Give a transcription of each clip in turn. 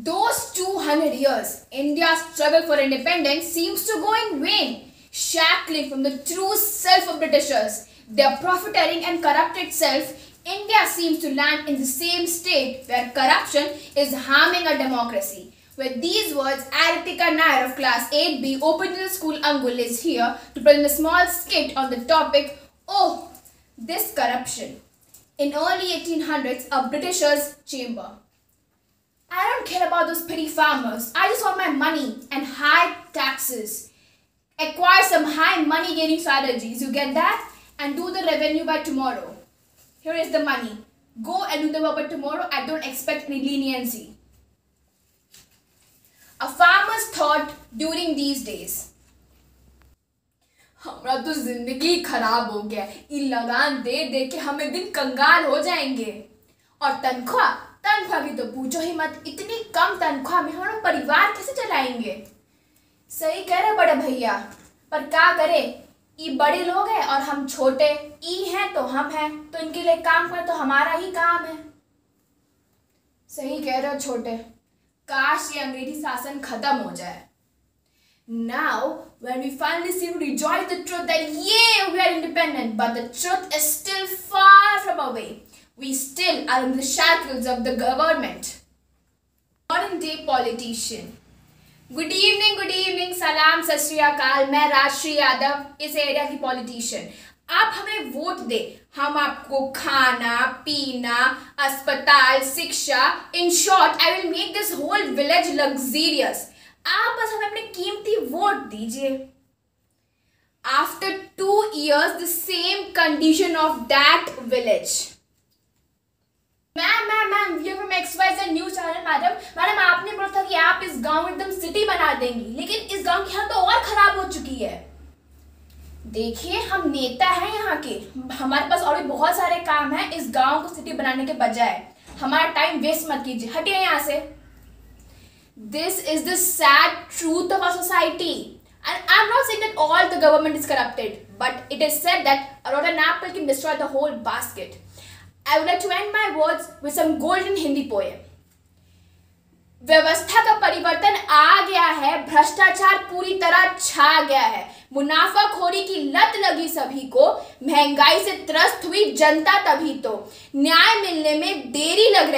Those 200 years, India's struggle for independence seems to go in vain, shackling from the true self of Britishers, their profiteering and corrupted self. India seems to land in the same state where corruption is harming our democracy. With these words, Aritika Nair of class 8B, Open Middle School Angul, is here to present a small skit on the topic, "Oh, this corruption." In early 1800s, a Britisher's chamber. I don't care about those petty farmers. I just want my money and high taxes. Acquire some high money gaining strategies. You get that? And do the revenue by tomorrow. Here is the money. Go and do the work by tomorrow. I don't expect any leniency. A farmer's thought during these days. हमारा तो जिंदगी खराब हो गया। ये लगान दे दे के हम एक दिन कंगाल हो जाएंगे। और तनख्वाह की तो पूछो ही मत। इतनी कम तनख्वाह में हमारा परिवार कैसे चलाएंगे? सही कह रहे बड़े भैया, पर क्या करे? ये बड़े लोग हैं और हम छोटे। ई हैं तो हम हैं, तो इनके लिए काम करें तो हमारा ही काम है। सही कह रहे हो छोटे। काश ये अंग्रेजी शासन खत्म हो जाए। Now, when we finally seem to rejoice the truth that yeah, we are independent, but the truth is still far from away. We still are in the shackles of the government. Modern day politician. Good evening, सलाम सत श्री अकाल। मैं राजश्री यादव, इस area की politician. आप हमें vote दे, हम आपको खाना पीना, अस्पताल, शिक्षा, in short I will make this whole village luxurious. आप बस हमें अपने कीमती वोट दीजिए। After 2 years, the same condition of that village. Ma'am, we are from XYZ news channel. Madam आपने बोला था कि आप इस गांव में एकदम सिटी बना देंगी, लेकिन इस गांव की हालत तो और खराब हो चुकी है। देखिए, हम नेता हैं यहाँ के, हमारे पास और भी बहुत सारे काम हैं इस गांव को सिटी बनाने के बजाय। हमारा टाइम वेस्ट मत कीजिए, हटिए यहाँ से। This is the sad truth of our society. And I'm not saying that all the government is corrupted, but it is said that a rotten apple can destroy the whole basket. I would like to end my words with some golden Hindi poem. व्यवस्था का परिवर्तन आ गया है, भ्रष्टाचार पूरी तरह छा गया है, मुनाफाखोरी की लत लगी सभी को, महंगाई से त्रस्त हुई जनता तभी तो। न्याय मिलने में देरी लग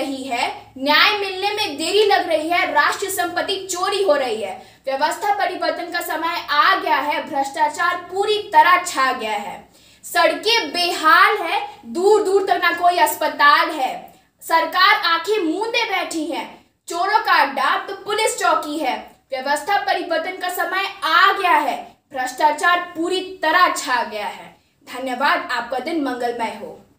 रही है, राष्ट्रीय संपत्ति चोरी हो रही है। व्यवस्था परिवर्तन का समय आ गया है, भ्रष्टाचार पूरी तरह छा गया है। सड़कें बेहाल है, दूर दूर तक ना कोई अस्पताल है। सरकार आंखें मूंदे बैठी है, चोरों का अड्डा तो पुलिस चौकी है। व्यवस्था परिवर्तन का समय आ गया है, भ्रष्टाचार पूरी तरह छा गया है। धन्यवाद। आपका दिन मंगलमय हो।